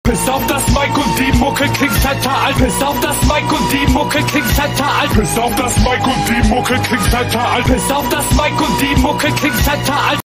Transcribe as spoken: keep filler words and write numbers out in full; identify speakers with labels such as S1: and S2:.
S1: Bis auf das Mic und die Mucke klingt fetter als. Bis auf das Mic und die Mucke klingt fetter als. Bis auf das Mic und die Mucke klingt fetter als. Bis auf das Mic und die Mucke klingt fetter als.